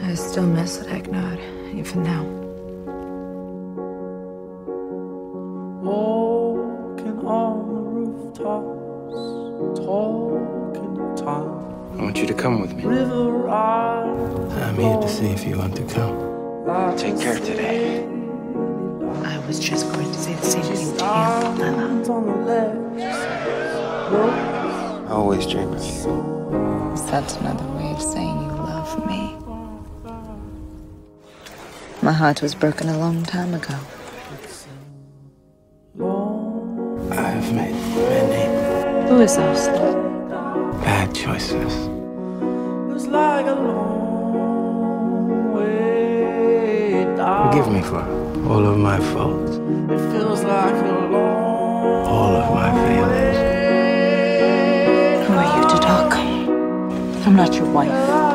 I still miss Ragnar, even now. Walking on the rooftops, talking of time. I want you to come with me. River I'm here to see if you want to come. Take care today. I was just going to say the same thing to you, Lila. I always dream of you. Is that another way of saying you love me? My heart was broken a long time ago. I've made many Who is us? bad choices. It's like a long way down. Forgive me for all of my faults, It feels like a long all of my failings. Who are you to talk? I'm not your wife.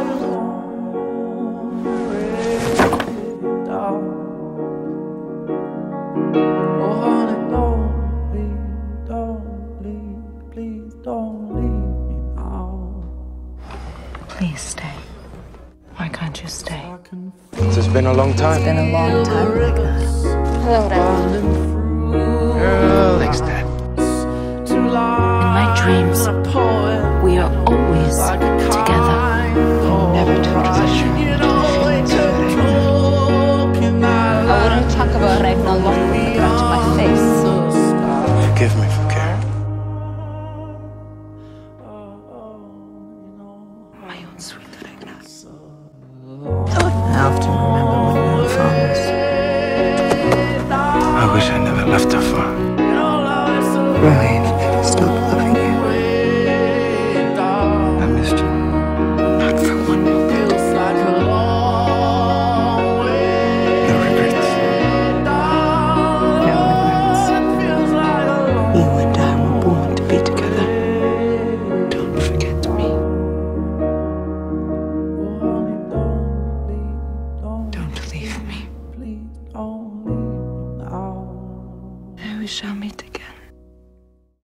Oh, honey, don't leave, please don't leave me now. Please stay. Why can't you stay? I can It's been a long time. It's been a long time, Ragnar. Hello, Ragnar. Girl, thanks, Dad. In my dreams, we are always together. Never told us I shouldn't do feelings for Ragnar. I wouldn't talk about Ragnar long with the gun to my face. Forgive me for caring. My own sweet Ragnar. I often remember when we were farmers. I wish I never left her farm. Right. Stop loving you. I missed you. Not for one moment. No regrets. No regrets. You and I were born to be together. Don't forget me. Don't leave me. I wish I'll meet again.